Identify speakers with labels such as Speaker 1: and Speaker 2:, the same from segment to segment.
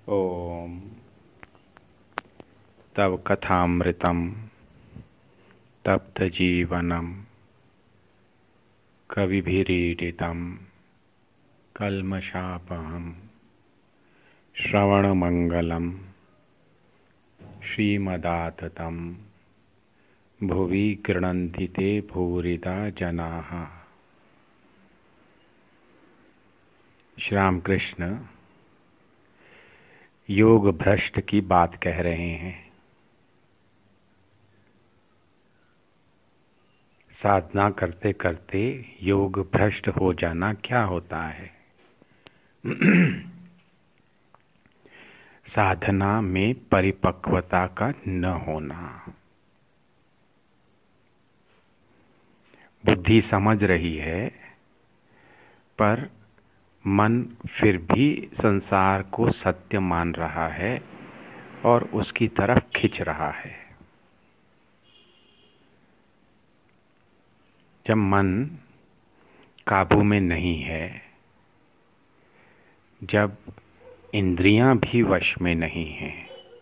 Speaker 1: ओम तव कथामृतं तप्तजीवनं कविभिरीडितं कल्मषापहं श्रवणमङ्गलं श्रीमदाततं भुवि गृह्णन्ति ते भूरिदा जनाः। श्री रामकृष्ण योग भ्रष्ट की बात कह रहे हैं। साधना करते करते योग भ्रष्ट हो जाना क्या होता है? साधना में परिपक्वता का न होना। बुद्धि समझ रही है पर मन फिर भी संसार को सत्य मान रहा है और उसकी तरफ खिंच रहा है। जब मन काबू में नहीं है, जब इंद्रियां भी वश में नहीं हैं,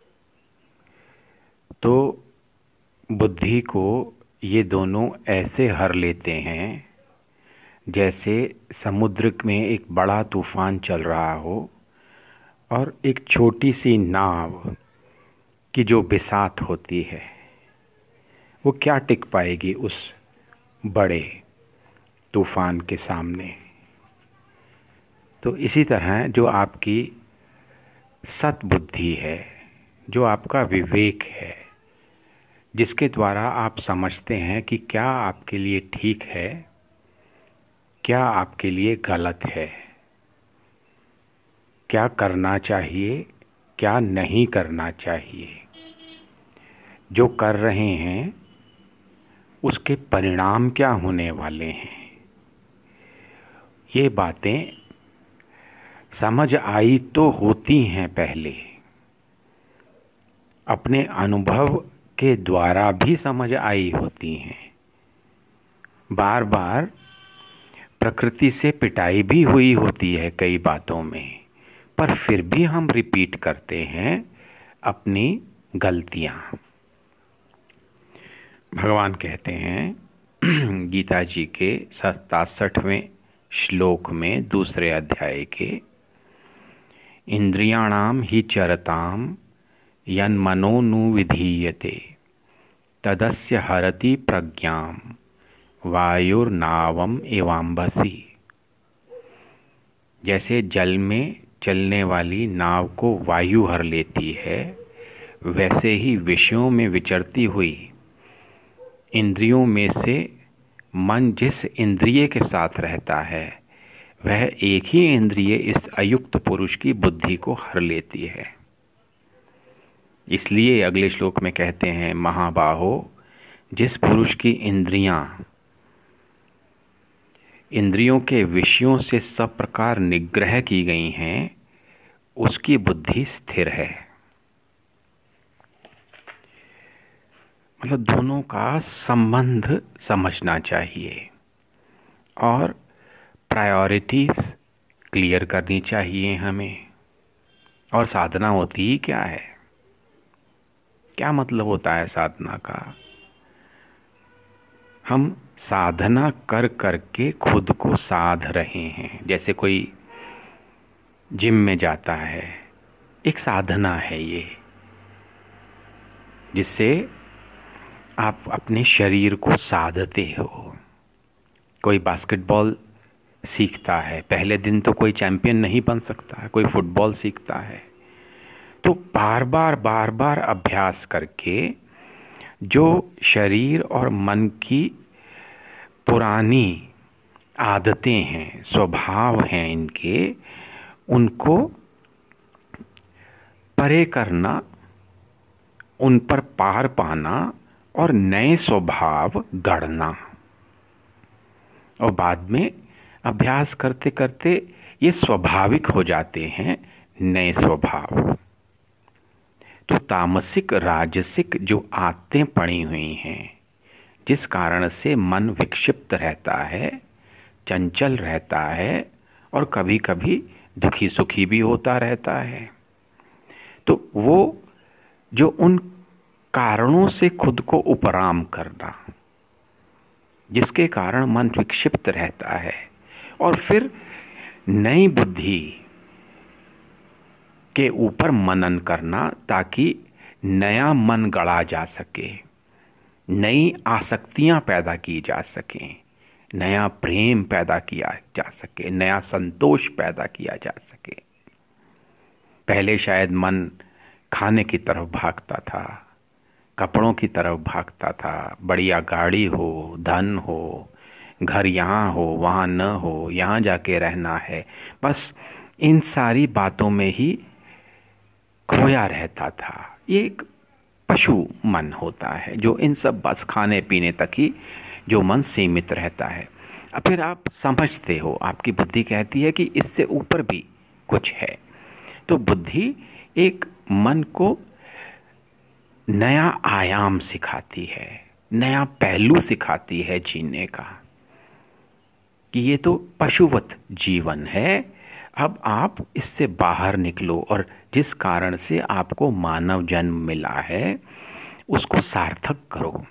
Speaker 1: तो बुद्धि को ये दोनों ऐसे हर लेते हैं जैसे समुद्र में एक बड़ा तूफान चल रहा हो और एक छोटी सी नाव की जो बिसात होती है वो क्या टिक पाएगी उस बड़े तूफान के सामने। तो इसी तरह जो आपकी सद्बुद्धि है, जो आपका विवेक है, जिसके द्वारा आप समझते हैं कि क्या आपके लिए ठीक है, क्या आपके लिए गलत है, क्या करना चाहिए, क्या नहीं करना चाहिए, जो कर रहे हैं उसके परिणाम क्या होने वाले हैं, ये बातें समझ आई तो होती हैं पहले, अपने अनुभव के द्वारा भी समझ आई होती हैं। बार बार प्रकृति से पिटाई भी हुई होती है कई बातों में, पर फिर भी हम रिपीट करते हैं अपनी गलतियां। भगवान कहते हैं गीता जी के 67वें श्लोक में दूसरे अध्याय के, इंद्रियाणाम ही चरताम यन्मनोनुविधीयते तदस्य हरति प्रज्ञाम वायुर्नावम एवाम्भसी। जैसे जल में चलने वाली नाव को वायु हर लेती है, वैसे ही विषयों में विचरती हुई इंद्रियों में से मन जिस इंद्रिय के साथ रहता है वह एक ही इंद्रिय इस अयुक्त पुरुष की बुद्धि को हर लेती है। इसलिए अगले श्लोक में कहते हैं, महाबाहो, जिस पुरुष की इंद्रियों के विषयों से सब प्रकार निग्रह की गई हैं, उसकी बुद्धि स्थिर है। मतलब दोनों का संबंध समझना चाहिए और प्रायोरिटीज क्लियर करनी चाहिए हमें। और साधना होती ही क्या है? क्या मतलब होता है साधना का? हम साधना कर करके खुद को साध रहे हैं। जैसे कोई जिम में जाता है, एक साधना है ये, जिससे आप अपने शरीर को साधते हो। कोई बास्केटबॉल सीखता है, पहले दिन तो कोई चैंपियन नहीं बन सकता है। कोई फुटबॉल सीखता है, तो बार बार अभ्यास करके जो शरीर और मन की पुरानी आदतें हैं, स्वभाव हैं इनके, उनको परे करना, उन पर पार पाना और नए स्वभाव गढ़ना। और बाद में अभ्यास करते करते ये स्वाभाविक हो जाते हैं नए स्वभाव। तो तामसिक राजसिक जो आदतें पड़ी हुई हैं, जिस कारण से मन विक्षिप्त रहता है, चंचल रहता है और कभी कभी दुखी सुखी भी होता रहता है, तो वो जो उन कारणों से खुद को उपराम करना, जिसके कारण मन विक्षिप्त रहता है, और फिर नई बुद्धि के ऊपर मनन करना ताकि नया मन गढ़ा जा सके, नई आसक्तियां पैदा की जा सकें, नया प्रेम पैदा किया जा सके, नया संतोष पैदा किया जा सके। पहले शायद मन खाने की तरफ भागता था, कपड़ों की तरफ भागता था, बढ़िया गाड़ी हो, धन हो, घर यहाँ हो वहाँ न हो, यहाँ जाके रहना है, बस इन सारी बातों में ही खोया रहता था। ये एक पशु मन होता है जो इन सब बस खाने पीने तक ही जो मन सीमित रहता है। अब फिर आप समझते हो, आपकी बुद्धि कहती है कि इससे ऊपर भी कुछ है। तो बुद्धि एक मन को नया आयाम सिखाती है, नया पहलू सिखाती है जीने का, कि ये तो पशुवत जीवन है, अब आप इससे बाहर निकलो और जिस कारण से आपको मानव जन्म मिला है उसको सार्थक करो।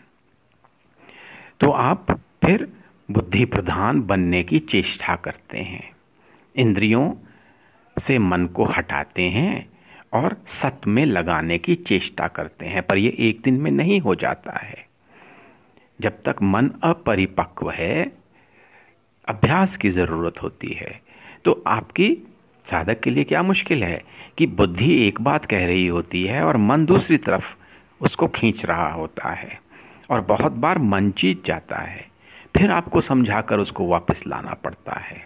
Speaker 1: तो आप फिर बुद्धि प्रधान बनने की चेष्टा करते हैं, इंद्रियों से मन को हटाते हैं और सत में लगाने की चेष्टा करते हैं। पर ये एक दिन में नहीं हो जाता है। जब तक मन अपरिपक्व है, अभ्यास की ज़रूरत होती है। तो आपकी साधक के लिए क्या मुश्किल है कि बुद्धि एक बात कह रही होती है और मन दूसरी तरफ उसको खींच रहा होता है, और बहुत बार मन जीत जाता है, फिर आपको समझाकर उसको वापस लाना पड़ता है।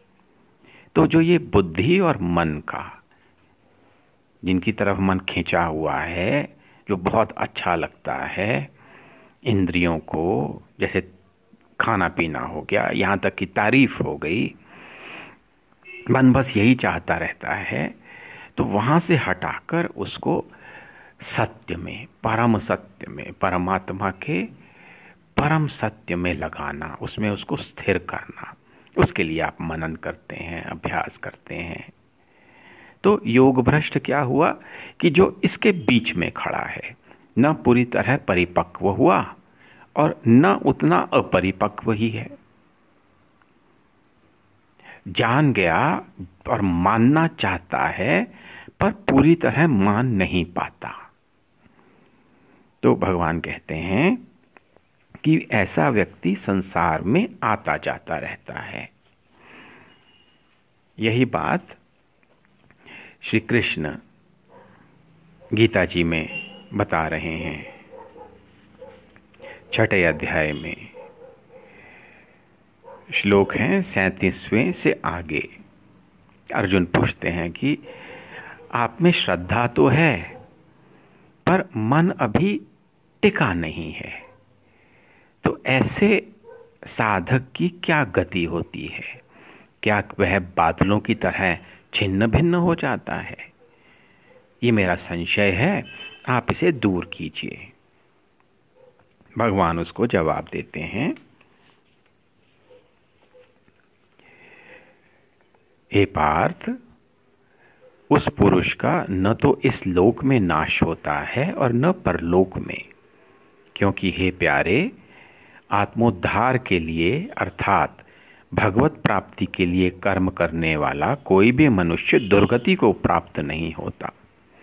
Speaker 1: तो जो ये बुद्धि और मन का, जिनकी तरफ मन खींचा हुआ है, जो बहुत अच्छा लगता है इंद्रियों को, जैसे खाना पीना हो गया, यहाँ तक कि तारीफ हो गई, मन बस यही चाहता रहता है, तो वहाँ से हटाकर उसको सत्य में, परम सत्य में, परमात्मा के परम सत्य में लगाना, उसमें उसको स्थिर करना, उसके लिए आप मनन करते हैं, अभ्यास करते हैं। तो योग भ्रष्ट क्या हुआ कि जो इसके बीच में खड़ा है, न पूरी तरह परिपक्व हुआ और न उतना अपरिपक्व ही है, जान गया और मानना चाहता है पर पूरी तरह मान नहीं पाता। तो भगवान कहते हैं कि ऐसा व्यक्ति संसार में आता जाता रहता है। यही बात श्री कृष्ण गीता जी में बता रहे हैं, 6 अध्याय में श्लोक हैं 37वें से आगे। अर्जुन पूछते हैं कि आप में श्रद्धा तो है पर मन अभी टिका नहीं है, तो ऐसे साधक की क्या गति होती है? क्या वह बादलों की तरह छिन्न भिन्न हो जाता है? ये मेरा संशय है, आप इसे दूर कीजिए। भगवान उसको जवाब देते हैं, हे पार्थ, उस पुरुष का न तो इस लोक में नाश होता है और न परलोक में, क्योंकि हे प्यारे, आत्मोद्धार के लिए अर्थात भगवत प्राप्ति के लिए कर्म करने वाला कोई भी मनुष्य दुर्गति को प्राप्त नहीं होता।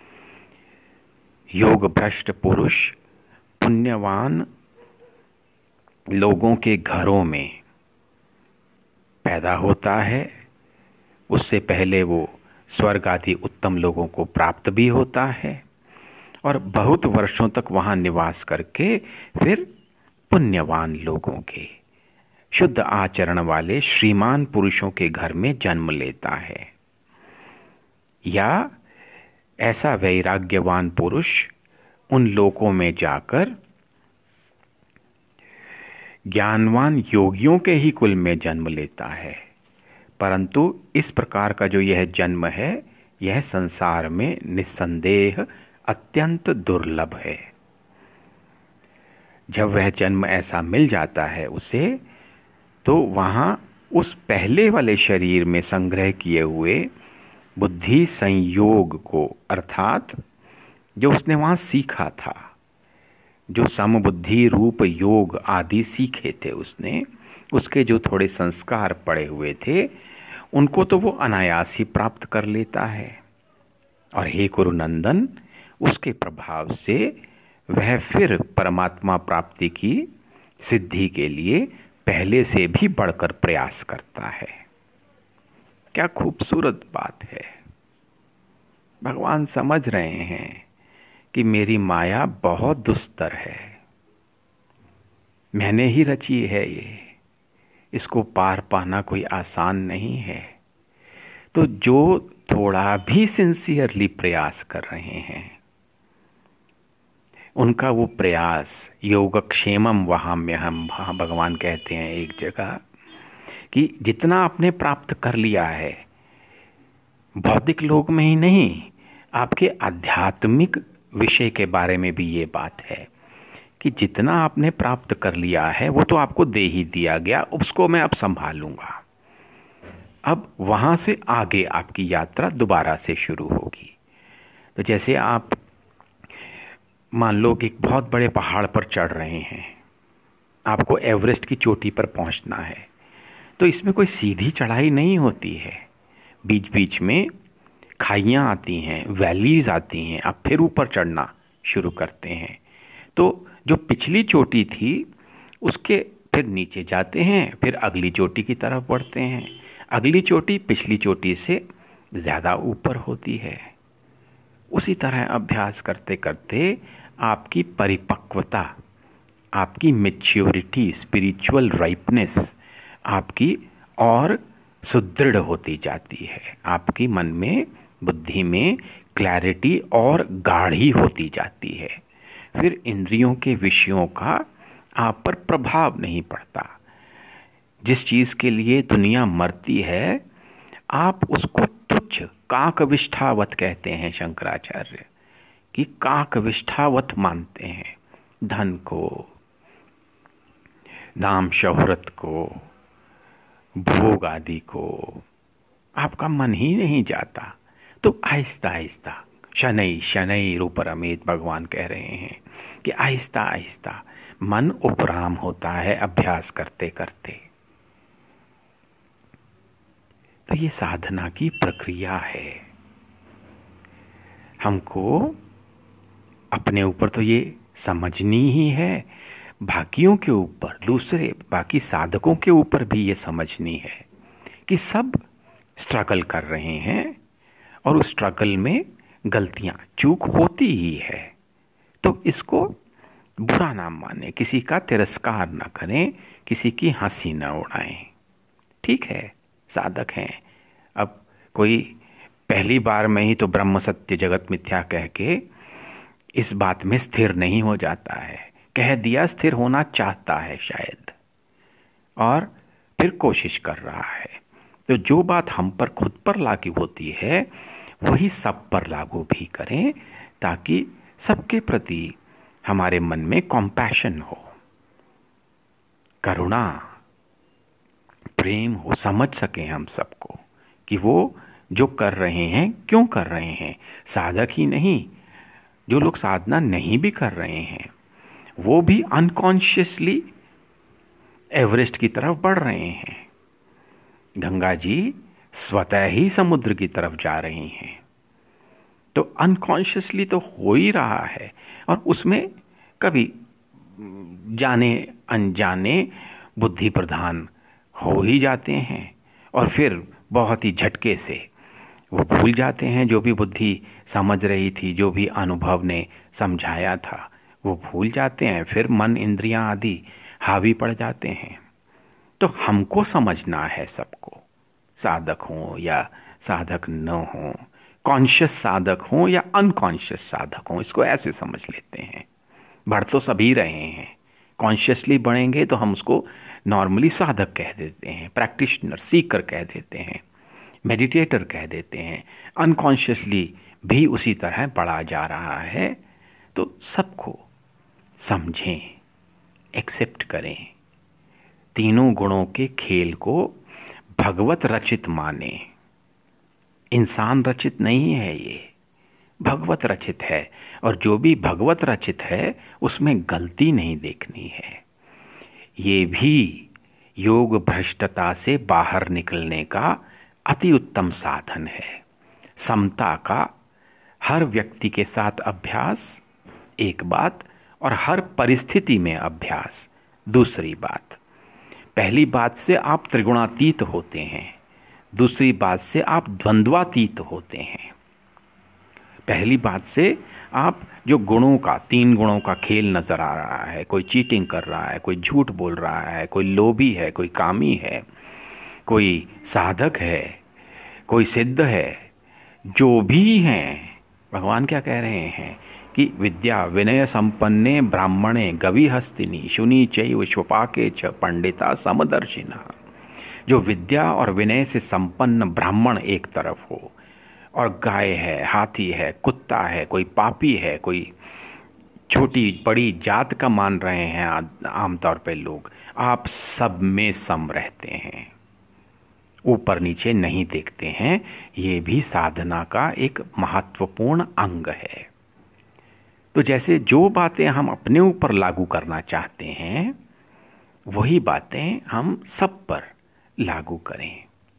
Speaker 1: योग भ्रष्ट पुरुष पुण्यवान लोगों के घरों में पैदा होता है, उससे पहले वो स्वर्ग आदि उत्तम लोगों को प्राप्त भी होता है, और बहुत वर्षों तक वहाँ निवास करके फिर पुण्यवान लोगों के, शुद्ध आचरण वाले श्रीमान पुरुषों के घर में जन्म लेता है। या ऐसा वैराग्यवान पुरुष उन लोकों में जाकर ज्ञानवान योगियों के ही कुल में जन्म लेता है। परंतु इस प्रकार का जो यह जन्म है, यह संसार में निस्संदेह अत्यंत दुर्लभ है। जब वह जन्म ऐसा मिल जाता है उसे, तो वहाँ उस पहले वाले शरीर में संग्रह किए हुए बुद्धि संयोग को, अर्थात जो उसने वहां सीखा था, जो समबुद्धि रूप योग आदि सीखे थे उसने, उसके जो थोड़े संस्कार पड़े हुए थे, उनको तो वो अनायास ही प्राप्त कर लेता है। और हे कुरुनंदन, उसके प्रभाव से वह फिर परमात्मा प्राप्ति की सिद्धि के लिए पहले से भी बढ़कर प्रयास करता है। क्या खूबसूरत बात है। भगवान समझ रहे हैं कि मेरी माया बहुत दुस्तर है, मैंने ही रची है ये, इसको पार पाना कोई आसान नहीं है। तो जो थोड़ा भी सिंसियरली प्रयास कर रहे हैं, उनका वो प्रयास योगक्षेमम वहाम्यहम, वहाँ भगवान कहते हैं एक जगह कि जितना आपने प्राप्त कर लिया है भौतिक लोक में ही नहीं, आपके आध्यात्मिक विषय के बारे में भी ये बात है कि जितना आपने प्राप्त कर लिया है वो तो आपको दे ही दिया गया, उसको मैं अब संभालूंगा। अब वहां से आगे आपकी यात्रा दोबारा से शुरू होगी। तो जैसे आप मान लो कि एक बहुत बड़े पहाड़ पर चढ़ रहे हैं, आपको एवरेस्ट की चोटी पर पहुंचना है, तो इसमें कोई सीधी चढ़ाई नहीं होती है, बीच बीच में खाइयाँ आती हैं, वैलीज आती हैं, आप फिर ऊपर चढ़ना शुरू करते हैं। तो जो पिछली चोटी थी उसके फिर नीचे जाते हैं, फिर अगली चोटी की तरफ बढ़ते हैं, अगली चोटी पिछली चोटी से ज़्यादा ऊपर होती है। उसी तरह अभ्यास करते करते आपकी परिपक्वता, आपकी मैच्योरिटी, स्पिरिचुअल राइपनेस आपकी और सुदृढ़ होती जाती है, आपकी मन में, बुद्धि में क्लैरिटी और गाढ़ी होती जाती है। फिर इंद्रियों के विषयों का आप पर प्रभाव नहीं पड़ता। जिस चीज़ के लिए दुनिया मरती है, आप उसको तुच्छ, काकविष्ठावत कहते हैं शंकराचार्य, कि काकविष्ठावत मानते हैं। धन को, नाम शोहरत को, भोग आदि को आपका मन ही नहीं जाता। तो आहिस्ता आहिस्ता, शनै शनै रूपरमेत, भगवान कह रहे हैं कि आहिस्ता आहिस्ता मन उपराम होता है अभ्यास करते करते। तो ये साधना की प्रक्रिया है। हमको अपने ऊपर तो ये समझनी ही है, बाकियों के ऊपर, दूसरे बाकी साधकों के ऊपर भी ये समझनी है कि सब स्ट्रगल कर रहे हैं और उस स्ट्रगल में गलतियां, चूक होती ही है। तो इसको बुरा ना माने, किसी का तिरस्कार ना करें, किसी की हंसी ना उड़ाएं। ठीक है, साधक हैं। अब कोई पहली बार में ही तो ब्रह्म सत्य जगत मिथ्या कह के इस बात में स्थिर नहीं हो जाता है। कह दिया, स्थिर होना चाहता है शायद, और फिर कोशिश कर रहा है। तो जो बात हम पर खुद पर लागू होती है वही सब पर लागू भी करें, ताकि सबके प्रति हमारे मन में कॉम्पैशन हो, करुणा, प्रेम हो, समझ सकें हम सबको कि वो जो कर रहे हैं क्यों कर रहे हैं। साधक ही नहीं, जो लोग साधना नहीं भी कर रहे हैं वो भी अनकॉन्शियसली एवरेस्ट की तरफ बढ़ रहे हैं। गंगा जी स्वतः ही समुद्र की तरफ जा रही हैं, तो अनकॉन्शियसली तो हो ही रहा है। और उसमें कभी जाने अनजाने बुद्धि प्रधान हो ही जाते हैं, और फिर बहुत ही झटके से वो भूल जाते हैं जो भी बुद्धि समझ रही थी, जो भी अनुभव ने समझाया था वो भूल जाते हैं। फिर मन, इंद्रियां आदि हावी पड़ जाते हैं। तो हमको समझना है सबको, साधक हो या साधक न हो, कॉन्शियस साधक हो या अनकॉन्शियस साधक हो, इसको ऐसे समझ लेते हैं। बढ़ तो सभी रहे हैं, कॉन्शियसली बढ़ेंगे तो हम उसको नॉर्मली साधक कह देते हैं, प्रैक्टिशनर, सीकर कह देते हैं, मेडिटेटर कह देते हैं। अनकॉन्शियसली भी उसी तरह बढ़ा जा रहा है। तो सबको समझें, एक्सेप्ट करें, तीनों गुणों के खेल को भगवत रचित माने। इंसान रचित नहीं है ये, भगवत रचित है, और जो भी भगवत रचित है उसमें गलती नहीं देखनी है। ये भी योग भ्रष्टता से बाहर निकलने का अति उत्तम साधन है। समता का हर व्यक्ति के साथ अभ्यास एक बात, और हर परिस्थिति में अभ्यास दूसरी बात। पहली बात से आप त्रिगुणातीत होते हैं, दूसरी बात से आप द्वंद्वातीत होते हैं। पहली बात से आप जो गुणों का, 3 गुणों का खेल नजर आ रहा है, कोई चीटिंग कर रहा है, कोई झूठ बोल रहा है, कोई लोभी है, कोई कामी है, कोई साधक है, कोई सिद्ध है, जो भी हैं, भगवान क्या कह रहे हैं कि विद्या विनय संपन्ने ब्राह्मणे गवि हस्तिनी शुनि चैव स्वपाके च पंडिता समदर्शिना। जो विद्या और विनय से संपन्न ब्राह्मण एक तरफ हो, और गाय है, हाथी है, कुत्ता है, कोई पापी है, कोई छोटी बड़ी जात का मान रहे हैं आमतौर पे लोग, आप सब में सम रहते हैं, ऊपर नीचे नहीं देखते हैं। ये भी साधना का एक महत्वपूर्ण अंग है। तो जैसे जो बातें हम अपने ऊपर लागू करना चाहते हैं, वही बातें हम सब पर लागू करें,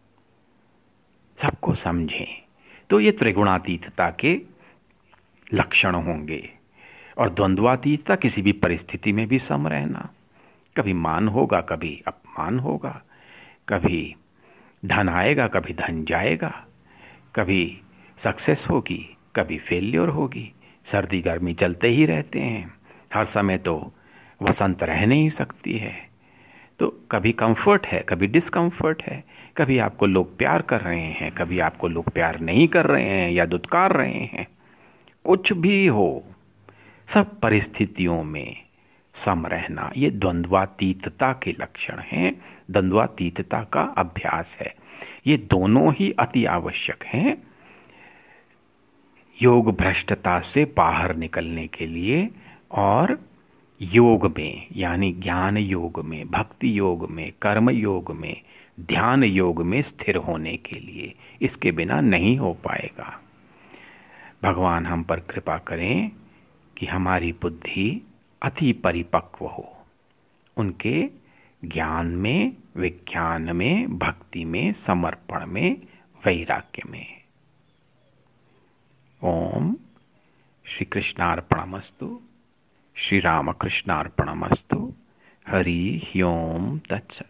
Speaker 1: सबको समझें। तो ये त्रिगुणातीतता के लक्षण होंगे। और द्वंद्वातीतता, किसी भी परिस्थिति में भी सम रहना। कभी मान होगा, कभी अपमान होगा, कभी धन आएगा, कभी धन जाएगा, कभी सक्सेस होगी, कभी फेल्योर होगी। सर्दी गर्मी चलते ही रहते हैं, हर समय तो वसंत रह नहीं सकती है। तो कभी कंफर्ट है, कभी डिस्कंफर्ट है, कभी आपको लोग प्यार कर रहे हैं, कभी आपको लोग प्यार नहीं कर रहे हैं या दुत्कार रहे हैं। कुछ भी हो, सब परिस्थितियों में सम रहना, ये द्वंद्वातीतता के लक्षण हैं, द्वंद्वातीतता का अभ्यास है। ये दोनों ही अति आवश्यक हैं योग भ्रष्टता से बाहर निकलने के लिए, और योग में यानी ज्ञान योग में, भक्ति योग में, कर्म योग में, ध्यान योग में स्थिर होने के लिए। इसके बिना नहीं हो पाएगा। भगवान हम पर कृपा करें कि हमारी बुद्धि अति परिपक्व हो, उनके ज्ञान में, विज्ञान में, भक्ति में, समर्पण में, वैराग्य में। ओम श्री कृष्णार्पणमस्तु। श्री रामकृष्णार्पणमस्तु। हरि ओम तत्सत्।